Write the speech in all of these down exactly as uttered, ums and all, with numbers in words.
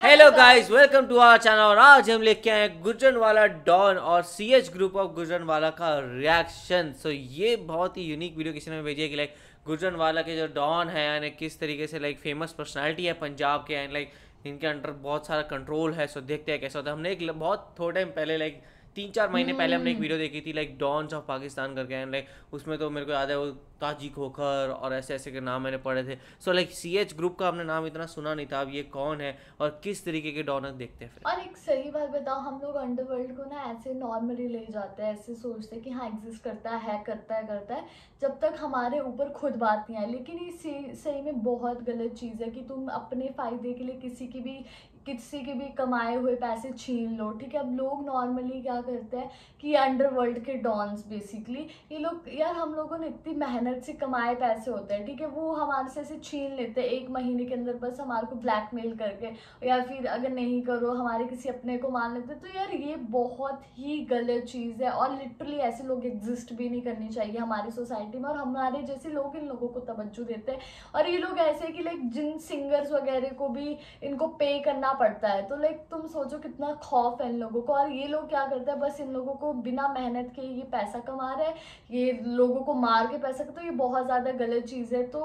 Hello guys, welcome to our channel. और आज हम लेके आए हैं गुजरनवाला डॉन और सीएच ग्रुप ऑफ गुजरनवाला का रिएक्शन। सो so, ये बहुत ही यूनिक वीडियो किसी ने भेजी है कि लाइक गुजरनवाला के जो डॉन है यानी किस तरीके से लाइक फेमस पर्सनालिटी है पंजाब के एंड लाइक इनके अंडर बहुत सारा कंट्रोल है। सो so, देखते हैं कैसा होता है। हमने एक बहुत थोड़े टाइम पहले लाइक तीन चार महीने पहले हमने एक वीडियो देखी थी लाइक डॉन्स ऑफ पाकिस्तान करके एंड लाइक उसमें तो मेरे को याद है वो ताजी खोखर और ऐसे ऐसे के नाम मैंने पढ़े थे। सो लाइक सीएच ग्रुप का हमने नाम इतना सुना नहीं था। अब ये कौन है और किस तरीके के डॉन देखते हैं फिर। और एक सही बात बताओ, हम लोग अंडरवर्ल्ड को ना ऐसे नॉर्मली ले जाते हैं, ऐसे सोचते हैं कि हाँ एग्जिस्ट करता है करता है करता है जब तक हमारे ऊपर खुद बात नहीं आई। लेकिन ये सही में बहुत गलत चीज़ है कि तुम अपने फायदे के लिए किसी की भी किसी के भी कमाए हुए पैसे छीन लो। ठीक है, अब लोग नॉर्मली क्या करते हैं कि अंडरवर्ल्ड के डॉन्स बेसिकली ये लोग, यार हम लोगों ने इतनी मेहनत से कमाए पैसे होते हैं, ठीक है, वो हमारे से ऐसे छीन लेते हैं एक महीने के अंदर बस हमारे को ब्लैकमेल करके, या फिर अगर नहीं करो हमारे किसी अपने को मान लेते। तो यार ये बहुत ही गलत चीज़ है और लिटरली ऐसे लोग एग्जिस्ट भी नहीं करनी चाहिए हमारी सोसाइटी में। और हमारे जैसे लोग इन लोगों को तवज्जो देते हैं और ये लोग ऐसे कि लाइक जिन सिंगर्स वगैरह को भी इनको पे करना पड़ता है। तो लाइक तुम सोचो कितना खौफ है इन लोगों को। और ये लोग क्या करते हैं, बस इन लोगों को बिना मेहनत के ये पैसा कमा रहे हैं, ये लोगों को मार के पैसा। तो ये बहुत ज़्यादा गलत चीज़ है। तो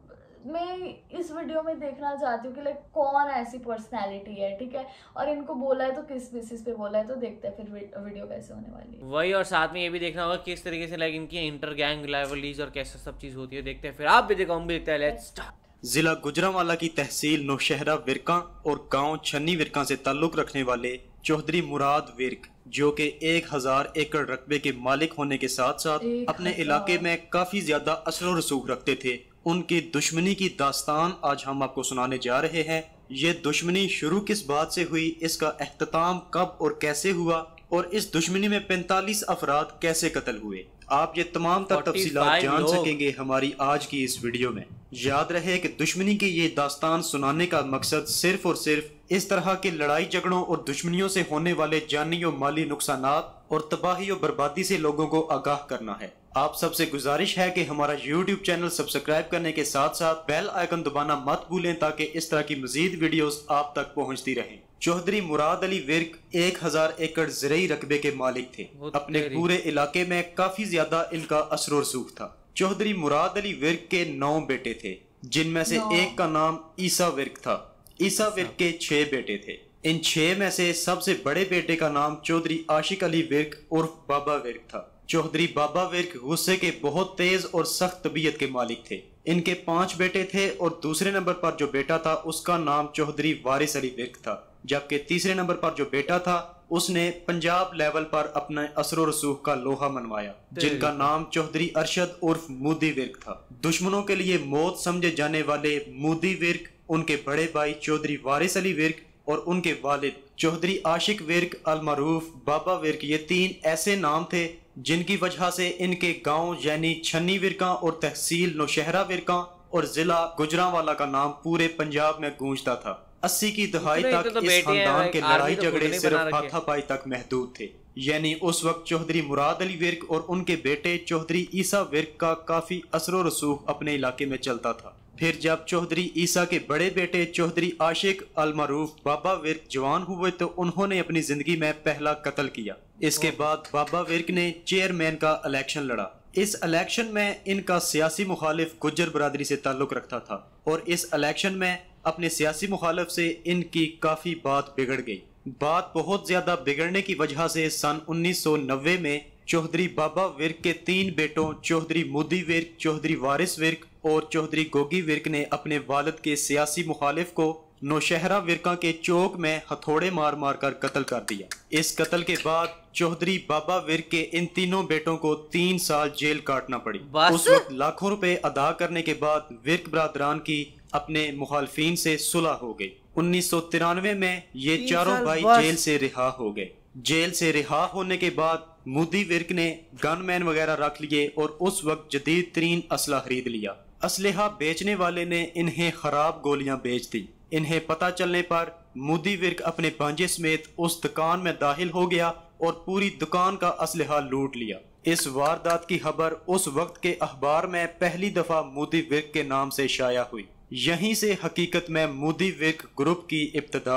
मैं इस वीडियो में देखना चाहती हूँ कि लाइक कौन ऐसी पर्सनैलिटी है, ठीक है, और इनको बोला है तो किस बेसिस पे बोला है। तो देखते हैं फिर वीडियो कैसे होने वाली है वही। और साथ में ये भी देखना होगा किस तरीके से लाइक इनकी इंटर गैंग राइवलरीज और कैसे सब चीज़ होती है। देखते हैं फिर, आप भी देखो हम भी देखते हैं। Let's start. जिला गुजरांवाला की तहसील नौशहरा विरका और गांव छन्नी विरका से ताल्लुक रखने वाले चौधरी मुराद विर्क, जो के एक हजार एकड़ रकबे के मालिक होने के साथ साथ अपने इलाके में काफी ज्यादा असर और रसूख रखते थे, उनकी दुश्मनी की दास्तान आज हम आपको सुनाने जा रहे हैं। ये दुश्मनी शुरू किस बात से हुई, इसका एख्तिताम कब और कैसे हुआ, और इस दुश्मनी में पैंतालीस अफराद कैसे कत्ल हुए, आप ये तमाम तर तफसीलात जान सकेंगे हमारी आज की इस वीडियो में। याद रहे कि दुश्मनी की ये दास्तान सुनाने का मकसद सिर्फ और सिर्फ इस तरह के लड़ाई झगड़ों और दुश्मनियों से होने वाले जानी और माली नुकसानात और तबाही और बर्बादी से लोगों को आगाह करना है। आप सबसे गुजारिश है कि हमारा यूट्यूब चैनल सब्सक्राइब करने के साथ साथ बेल आइकन दबाना मत भूलें ताकि इस तरह की मजीद वीडियोस आप तक पहुंचती रहें। चौधरी मुराद अली विर्क एक हजार एकड़ ज़रई रकबे के मालिक थे। अपने पूरे इलाके में काफी ज्यादा इनका असर और रसूख था। चौधरी मुराद अली विर्क के नौ बेटे थे, जिनमें से एक का नाम ईसा विर्क था। ईसा विर्क के छह बेटे थे। इन छह में से सबसे बड़े बेटे का नाम चौधरी आशिक अली विर्क उर्फ बाबा विर्क था। चौधरी बाबा विर्क गुस्से के बहुत तेज और सख्त तबीयत के मालिक थे। इनके पांच बेटे थे और दूसरे नंबर पर जो बेटा था उसका नाम चौधरी वारिस अली विर्क था, जबकि तीसरे नंबर पर जो बेटा था उसने पंजाब लेवल पर अपने असर और रसूख का लोहा मनवाया, जिनका नाम चौधरी अरशद उर्फ मोदी विर्क था। दुश्मनों के लिए मौत समझे जाने वाले मोदी विर्क, उनके बड़े भाई चौधरी वारिस अली विर्क और उनके वालिद चौधरी आशिक विर्क अल मरूफ बाबा विर्क, ये तीन ऐसे नाम थे जिनकी वजह से इनके गांव यानी छन्नी विरका और तहसील नौशहरा विरका और जिला गुजरांवाला का नाम पूरे पंजाब में गूंजता था। अस्सी की दहाई तक तो इस खानदान के लड़ाई तो झगड़े सिर्फ हाथापाई तक महदूद थे, यानी उस वक्त चौधरी मुराद अली विर्क और उनके बेटे चौधरी ईसा विर्क का काफी असर और रसूख अपने इलाके में चलता था। फिर जब चौधरी ईसा के बड़े बेटे चौधरी आशिक अल मरूफ बाबा विर्क जवान हुए तो उन्होंने अपनी जिंदगी में पहला कत्ल किया। इसके बाद बाबा विर्क ने चेयरमैन का इलेक्शन लड़ा। इस इलेक्शन में इनका सियासी मुखालिफ गुज्जर बरादरी से ताल्लुक रखता था और इस इलेक्शन में अपने सियासी मुखालिफ से इनकी काफी बात बिगड़ गई। बात बहुत ज्यादा बिगड़ने की वजह से सन उन्नीस सौ नब्बे में चौधरी बाबा विर्क के तीन बेटों चौधरी मोदी विर्क, चौधरी वारिस विर्क और चौधरी गोगी विर्क ने अपने वालिद के सियासी मुखालिफ को नौशहरा विरका के चौक में हथौड़े मार मार कर कत्ल कर दिया। इस कत्ल के बाद चौधरी बाबा विर्क के इन तीनों बेटों को तीन साल जेल काटना पड़ी। उस वक्त लाखों रुपए अदा करने के बाद विर्क बरादरान की अपने मुखालफीन से सुलह हो गई। उन्नीस सौ तिरानवे में ये चारों भाई जेल से रिहा हो गए। जेल से रिहा होने के बाद मोदी विर्क ने गनमैन वगैरह रख लिए और उस वक्त जदीद तरीन असला खरीद लिया। असलहा बेचने वाले ने इन्हें खराब गोलियां बेच दी। इन्हें पता चलने पर मोदी विर्क अपने भांजे समेत उस दुकान में दाखिल हो गया और पूरी दुकान का असलहा लूट लिया। इस वारदात की खबर उस वक्त के अखबार में पहली दफा मोदी विर्क के नाम से शाया हुई। यहीं से हकीकत में मोदी विर्क ग्रुप की इब्तिदा हुई।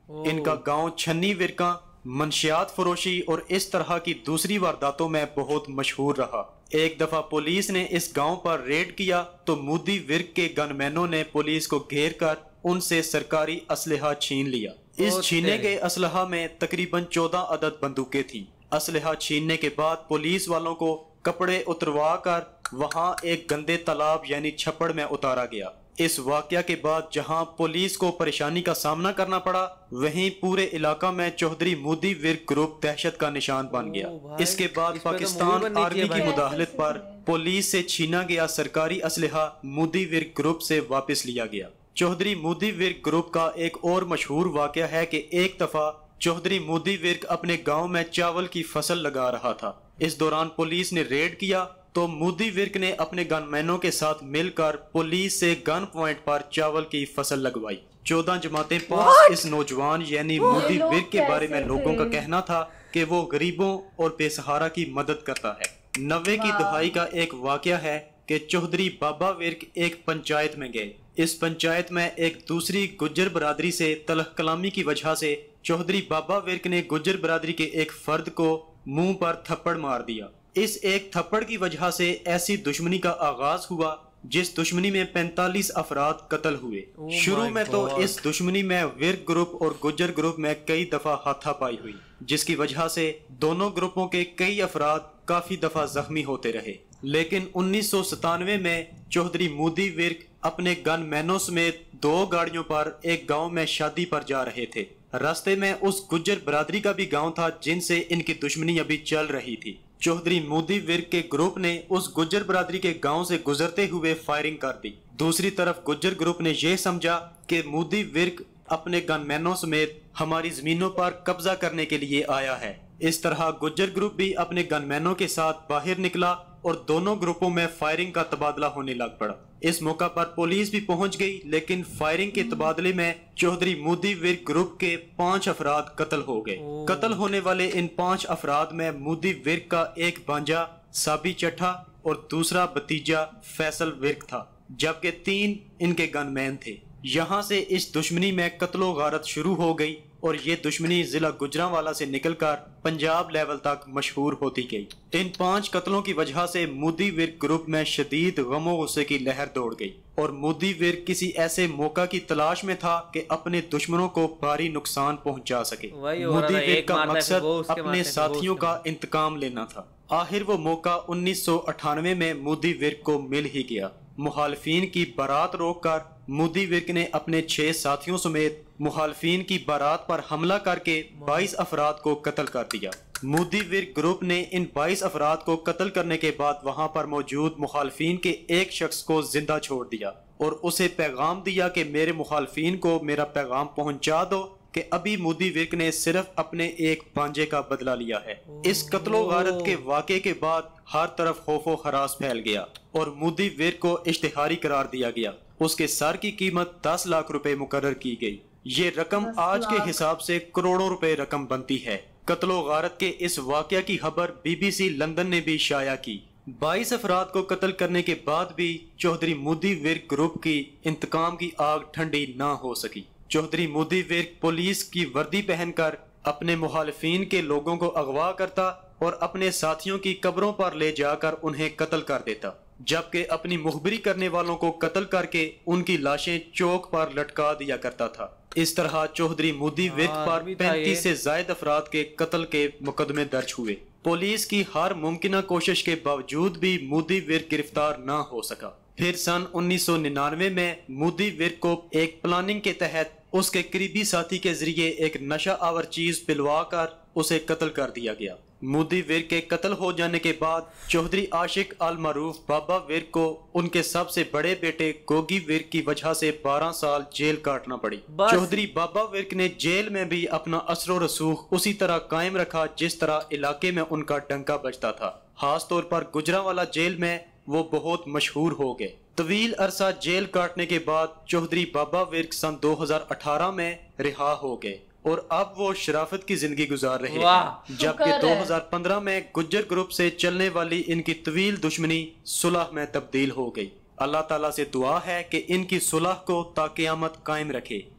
इनका गांव छन्नी विरका मंशियात फरोशी और इस तरह की दूसरी वारदातों में बहुत मशहूर रहा। एक दफा पुलिस ने इस गांव पर रेड किया तो मोदी विर्क के गनमैनों ने पुलिस को घेर कर उनसे सरकारी असलहा छीन लिया। इस छीने गए असलहा में तकरीबन चौदह अदद बंदूकें थी। असलहा छीनने के बाद पुलिस वालों को कपड़े उतरवा कर वहां एक गंदे तालाब यानी छप्पड़ में उतारा गया। इस वाकया के बाद जहां पुलिस को परेशानी का सामना करना पड़ा, वहीं पूरे इलाका में चौधरी मोदी विर्क ग्रुप दहशत का निशान बन गया। इसके बाद पाकिस्तान आर्मी की मुदाखलत पर पुलिस से छीना गया सरकारी असलहा मोदी विर्क ग्रुप से वापस लिया गया। चौधरी मोदी विर्क ग्रुप का एक और मशहूर वाकया है कि एक दफा चौधरी मोदी विर्क अपने गांव में चावल की फसल लगा रहा था। इस दौरान पुलिस ने रेड किया तो मोदी विर्क ने अपने गनमैनों के साथ मिलकर पुलिस से गन पॉइंट पर चावल की फसल लगवाई। चौदह जमातें पास इस नौजवान यानी मोदी विर्क के बारे में लोगों का कहना था कि वो गरीबों और बेसहारा की मदद करता है। नब्बे की दहाई का एक वाकया है कि चौधरी बाबा विर्क एक पंचायत में गए। इस पंचायत में एक दूसरी गुज्जर बरादरी से तलह कलामी की वजह से चौधरी बाबा विर्क ने गुज्जर बरादरी के एक फर्द को मुंह पर थप्पड़ मार दिया। इस एक थप्पड़ की वजह से ऐसी दुश्मनी का आगाज हुआ जिस दुश्मनी में पैंतालीस अफराद कत्ल हुए। शुरू में तो इस दुश्मनी में विर्क ग्रुप और गुज्जर ग्रुप में कई दफा हाथापाई हुई, जिसकी वजह से दोनों ग्रुपों के कई अफराद काफी दफा जख्मी होते रहे। लेकिन उन्नीस सौ सतानवे में चौधरी मोदी विर्क अपने गनमैनों समेत दो गाड़ियों पर एक गांव में शादी पर जा रहे थे। रास्ते में उस गुज्जर बरादरी का भी गांव था जिनसे इनकी दुश्मनी अभी चल रही थी। चौधरी मोदी विर्क के ग्रुप ने उस गुज्जर बरादरी के गांव से गुजरते हुए फायरिंग कर दी। दूसरी तरफ गुज्जर ग्रुप ने यह समझा कि मोदी विर्क अपने गनमैनों समेत हमारी जमीनों पर कब्जा करने के लिए आया है। इस तरह गुज्जर ग्रुप भी अपने गनमैनों के साथ बाहर निकला और दोनों ग्रुपों में फायरिंग का तबादला होने लग पड़ा। इस मौका पर पुलिस भी पहुंच गई, लेकिन फायरिंग के तबादले में चौधरी मोदी विर्क ग्रुप के पांच अफराद कत्ल हो गए। कत्ल होने वाले इन पांच अफराद में मोदी विर्क का एक भांजा साबी चट्ठा और दूसरा भतीजा फैसल विर्क था, जबकि तीन इनके गनमैन थे। यहाँ से इस दुश्मनी में कत्लो गारत शुरू हो गई और ये दुश्मनी जिला गुजरांवाला से निकलकर पंजाब लेवल तक मशहूर होती गई। इन पांच कत्लों की वजह से मोदी विर्क ग्रुप में शदीद गमो गुस्से की लहर दौड़ गई और मोदी विर्क किसी ऐसे मौका की तलाश में था कि अपने दुश्मनों को भारी नुकसान पहुंचा सके। मोदी विर्क का मकसद अपने साथियों का इंतकाम लेना था। आखिर वो मौका उन्नीस सौ अठानवे में मोदी विर्क को मिल ही गया। मुखालफीन की बारात रोककर मोदी विर्क ने अपने छह साथियों समेत मुखालफीन की बारात पर हमला करके बाईस अफराद को कत्ल कर दिया। मोदी विर्क ग्रुप ने इन बाईस अफराद को कत्ल करने के बाद वहां पर मौजूद मुखालफीन के एक शख्स को जिंदा छोड़ दिया और उसे पैगाम दिया कि मेरे मुखालफीन को मेरा पैगाम पहुंचा दो कि अभी मोदी विर्क ने सिर्फ अपने एक भांजे का बदला लिया है। इस कत्लो गारत के वाक़े के बाद हर तरफ खौफो खरास फैल गया और मोदी विर्क को इश्तिहारी करार दिया गया। उसके सर की कीमत दस लाख रुपए मुकर्रर की गई। ये रकम आज के हिसाब से करोड़ों रुपए रकम बनती है। कत्लो गारत के इस वाकया की खबर बीबीसी लंदन ने भी शाया की। बाईस अफराद को कत्ल करने के बाद भी चौधरी मोदी विर्क ग्रुप की इंतकाम की आग ठंडी ना हो सकी। चौधरी मोदी विर्क पुलिस की वर्दी पहनकर अपने मुखालिफिन के लोगों को अगवा करता और अपने साथियों की कब्रों पर ले जाकर उन्हें कत्ल कर देता, जबकि अपनी मुखबिरी करने वालों को कत्ल करके उनकी लाशें चौक पर लटका दिया करता था। इस तरह चौधरी मोदी विर्क पर पैंतीस से ज्यादा अफराद के कत्ल के मुकदमे दर्ज हुए। पुलिस की हर मुमकिन कोशिश के बावजूद भी मोदी विर्क गिरफ्तार न हो सका। फिर सन उन्नीस सौ निन्यानवे में मोदी विर्क को एक प्लानिंग के तहत उसके करीबी साथी के जरिए एक नशा आवर चीज पिलवा कर उसे कत्ल कर दिया गया। मोदी विर्क के कत्ल हो जाने के बाद चौधरी आशिक अल मारूफ बाबा विर्क को उनके सबसे बड़े बेटे गोगी विर्क की वजह से बारह साल जेल काटना पड़ी। चौधरी बाबा विर्क ने जेल में भी अपना असर रसूख उसी तरह कायम रखा जिस तरह इलाके में उनका डंका बजता था। खास तौर पर गुजरांवाला जेल में वो बहुत मशहूर हो गए। तवील अरसा जेल काटने के बाद चौधरी बाबा विर्क सन दो हज़ार अठारह में रिहा हो गए और अब वो शराफत की जिंदगी गुजार रहे हैं, जबकि दो हज़ार पंद्रह में गुज्जर ग्रुप से चलने वाली इनकी तवील दुश्मनी सुलह में तब्दील हो गई। अल्लाह ताला से दुआ है कि इनकी सुलह को ता क़यामत कायम रखे।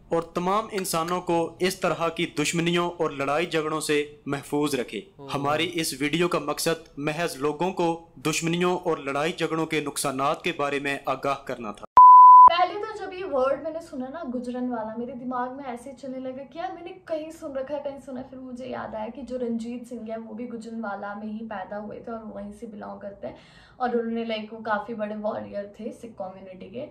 और तमाम इंसानों को इस तरह की दुश्मनियों और लड़ाई झगड़ों से महफूज रखे। हमारी इस वीडियो का मकसद महज लोगों को दुश्मनियों और लड़ाई झगड़ों के नुकसानात के बारे में आगाह करना था। पहले तो जब ये वर्ड मैंने सुना ना गुजरनवाला, मेरे दिमाग में ऐसे चलने लगा कि यार मैंने कहीं सुन रखा है कहीं सुना है। फिर मुझे याद आया कि जो रंजीत सिंह है वो भी गुजरनवाला में ही पैदा हुए थे और वहीं से बिलोंग करते हैं और उन्होंने लाइक वो काफ़ी बड़े वॉरियर थे सिख कम्युनिटी के।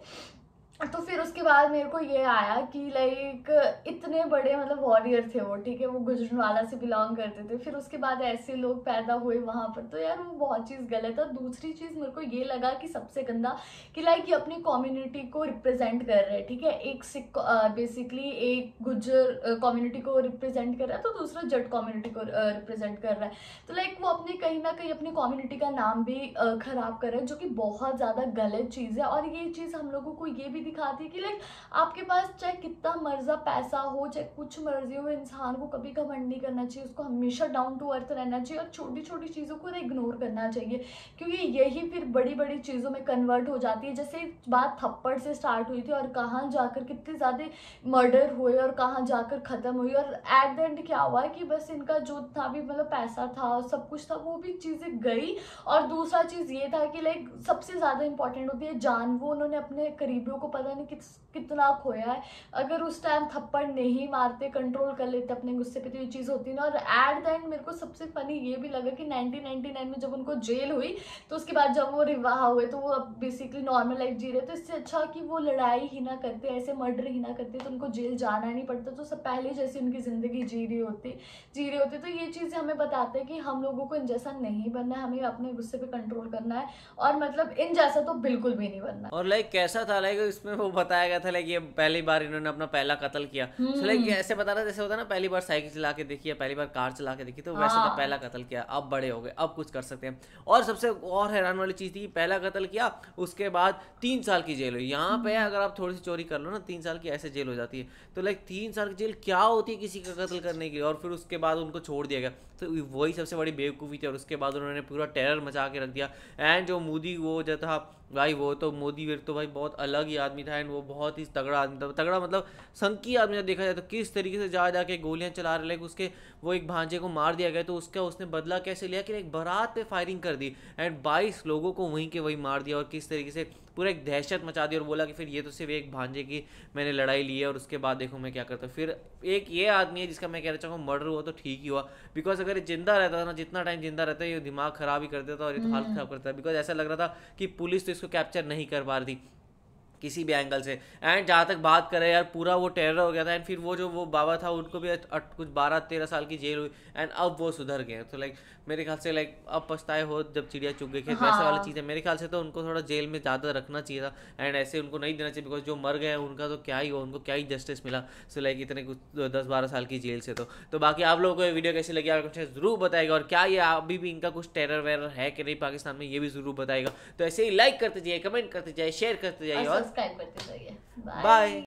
तो फिर उसके बाद मेरे को ये आया कि लाइक इतने बड़े मतलब वॉरियर थे वो, ठीक है, वो गुजरनवाला से बिलोंग करते थे। फिर उसके बाद ऐसे लोग पैदा हुए वहाँ पर, तो यार वो बहुत चीज़ गलत है। और दूसरी चीज़ मेरे को ये लगा कि सबसे गंदा कि लाइक ये अपनी कम्युनिटी को रिप्रेजेंट कर रहे हैं, ठीक है, एक सिख बेसिकली एक गुजर कम्युनिटी को रिप्रेजेंट कर रहा है तो दूसरा जट कम्युनिटी को रिप्रेजेंट कर रहा है। तो लाइक वो अपने कहीं ना कहीं अपनी कम्युनिटी का नाम भी खराब कर रहा है, जो कि बहुत ज़्यादा गलत चीज़ है। और ये चीज़ हम लोगों को ये भी दिखाती है कि लाइक आपके पास चाहे कितना मर्जा पैसा हो, चाहे कुछ मर्जी हो, इंसान को कभी घमंड नहीं करना चाहिए, उसको हमेशा डाउन टू अर्थ रहना चाहिए और छोटी छोटी चीज़ों को इग्नोर करना चाहिए, क्योंकि यही फिर बड़ी बड़ी चीज़ों में कन्वर्ट हो जाती है। जैसे बात थप्पड़ से स्टार्ट हुई थी और कहाँ जाकर कितने ज़्यादा मर्डर हुए और कहाँ जाकर ख़त्म हुई, और एट द एंड क्या हुआ कि बस इनका जो था भी मतलब पैसा था सब कुछ था वो भी चीज़ें गई। और दूसरा चीज़ ये था कि लाइक सबसे ज़्यादा इंपॉर्टेंट होती है जान, वो उन्होंने अपने करीबियों को पता नहीं कि कितना खोया है। अगर उस टाइम थप्पड़ नहीं मारते, कंट्रोल कर लेते अपने गुस्से पे, तो ये चीज़ होती ना। और एट द एंड मेरे को सबसे फनी ये भी लगा कि नाइनटीन नाइंटी नाइन में जब उनको जेल हुई तो उसके बाद जब वो रिवाह हुए तो वो अब बेसिकली नॉर्मल लाइफ जी रहे, तो इससे अच्छा कि वो लड़ाई ही ना करते, ऐसे मर्डर ही ना करते, तो उनको जेल जाना नहीं पड़ता, तो सब पहले जैसे उनकी ज़िंदगी जी रही होती जी रही होती। तो ये चीज़ें हमें बताते हैं कि हम लोगों को इन जैसा नहीं बनना है, हमें अपने गुस्से पे कंट्रोल करना है और मतलब इन जैसा तो बिल्कुल भी नहीं बनना। और लाइक कैसा था लाइक इसमें वो बताया गया था लाइक ये पहली बार इन्होंने अपना पहला कत्ल किया, तो लाइक ऐसे बता रहा जैसे होता है ना पहली बार साइकिल चला के देखी है, पहली बार कार चला के देखी, तो वैसे तो पहला कत्ल किया, अब बड़े हो गए, अब कुछ कर सकते हैं। और सबसे और हैरान वाली चीज़ थी, पहला कत्ल किया उसके बाद तीन साल की जेल हुई। यहाँ पे अगर आप थोड़ी सी चोरी कर लो ना तीन साल की ऐसे जेल हो जाती है, तो लाइक तीन साल की जेल क्या होती है किसी का कत्ल करने के लिए। और फिर उसके बाद उनको छोड़ दिया गया, तो वही सबसे बड़ी बेवकूफ़ी थी। और उसके बाद उन्होंने पूरा टेरर मचा के रख दिया। एंड जो मोदी वो जो था भाई, वो तो मोदी वीर तो भाई बहुत अलग ही आदमी था, एंड वो बहुत ही तगड़ा आदमी था, तगड़ा मतलब संकी आदमी था देखा जाए तो। किस तरीके से जा जाके गोलियां चला रहे, लाइक उसके वो एक भांजे को मार दिया गया तो उसका उसने बदला कैसे लिया कि एक बारात पे फायरिंग कर दी एंड बाईस लोगों को वहीं के वहीं मार दिया और किस तरीके से पूरा एक दहशत मचा दी। और बोला कि फिर ये तो सिर्फ एक भांजे की मैंने लड़ाई ली है और उसके बाद देखो मैं क्या करता हूँ। फिर एक ये आदमी है जिसका मैं कहना चाहूँगा मर्डर हुआ तो ठीक ही हुआ, बिकॉज अगर ये जिंदा रहता था ना, जितना टाइम जिंदा रहता है ये दिमाग खराब ही कर देता और ये तो हालत खराब करता है। बिकॉज ऐसा लग रहा था कि पुलिस तो इसको कैप्चर नहीं कर पा रही थी किसी भी एंगल से। एंड जहाँ तक बात करें यार पूरा वो टेरर हो गया था। एंड फिर वो जो वो बाबा था उनको भी कुछ बारह तेरह साल की जेल हुई एंड अब वो सुधर गए। तो लाइक मेरे ख्याल से लाइक अब पछताए हो जब चिड़िया चुग गई खेत, वैसे वाली चीज़ है। मेरे ख्याल से तो उनको थोड़ा जेल में ज़्यादा रखना चाहिए था एंड ऐसे उनको नहीं देना चाहिए, बिकॉज जो मर गए उनका तो क्या ही हो, उनको क्या ही जस्टिस मिला। सो लाइक इतने कुछ दस बारह साल की जेल से तो तो बाकी आप लोगों को ये वीडियो कैसी लगी आप कुछ जरूर बताएगा, और क्या ये अभी भी इनका कुछ टेरर वेरर है कि नहीं पाकिस्तान में, ये भी जरूर बताएगा। तो ऐसे ही लाइक करते जाइए, कमेंट करते जाइए, शेयर करते जाइए और सब्सक्राइब करते जाइए। बाय।